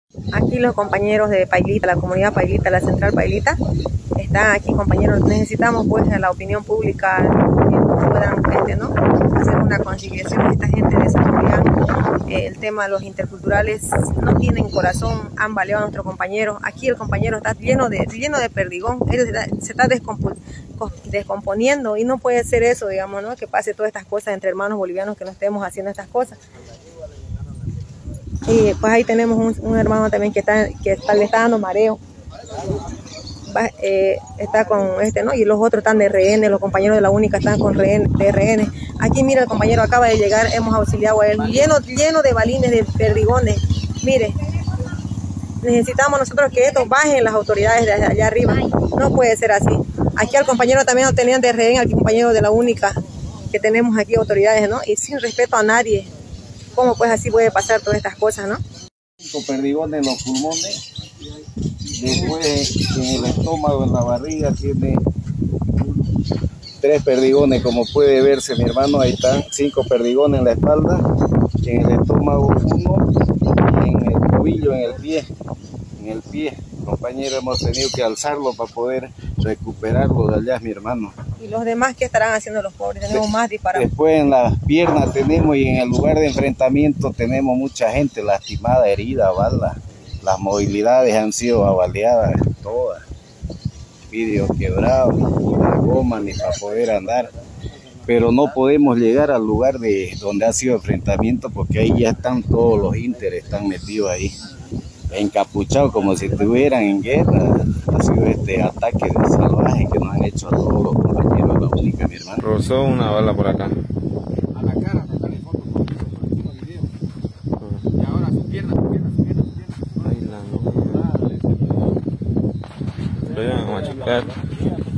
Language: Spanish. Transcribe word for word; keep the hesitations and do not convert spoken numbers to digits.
Aquí los compañeros de Pailita, la comunidad Pailita, la central Pailita, están aquí, compañeros. Necesitamos pues en la opinión pública que puedan este, ¿no? hacer una conciliación a esta gente de San Julián. Eh, el tema de los interculturales no tienen corazón, han baleado a nuestros compañeros. Aquí el compañero está lleno de, lleno de perdigón, él se está, se está descompu descomponiendo y no puede ser eso, digamos, ¿no? que pase todas estas cosas entre hermanos bolivianos, que no estemos haciendo estas cosas. Y pues ahí tenemos un, un hermano también que está, que está, le está dando mareo. Va, eh, está con este, ¿no? Y los otros están de rehenes, los compañeros de la única están con rehenes, de rehenes. Aquí mira, el compañero acaba de llegar, hemos auxiliado a él, lleno, lleno de balines, de perdigones. Mire, necesitamos nosotros que estos bajen las autoridades de allá arriba. No puede ser así. Aquí al compañero también lo tenían de rehén, al compañero de la única que tenemos aquí autoridades, ¿no? Y sin respeto a nadie. ¿Cómo pues así puede pasar todas estas cosas, no? Cinco perdigones en los pulmones, después en el estómago, en la barriga, tiene tres perdigones, como puede verse mi hermano, ahí están, cinco perdigones en la espalda, en el estómago uno, y en el tobillo, en el pie, en el pie, compañero, hemos tenido que alzarlo para poder recuperarlo de allá, mi hermano. ¿Y los demás qué estarán haciendo los pobres? Tenemos más disparados. Después en las piernas tenemos, y en el lugar de enfrentamiento tenemos mucha gente lastimada, herida, bala. Las movilidades han sido avaliadas todas. Vidrios quebrados, la goma ni para poder andar. Pero no podemos llegar al lugar de donde ha sido enfrentamiento, porque ahí ya están todos los ínteres, están metidos ahí, encapuchados como si estuvieran en guerra. Ha sido este ataque de salvaje que nos han hecho a todos los compañeros de la única, mi hermano. Rozó una bala por acá. A la cara, sacarle foto por el último video. Y ahora su pierna, su pierna, su pierna, su pierna. Ahí la no. Voy a machucar.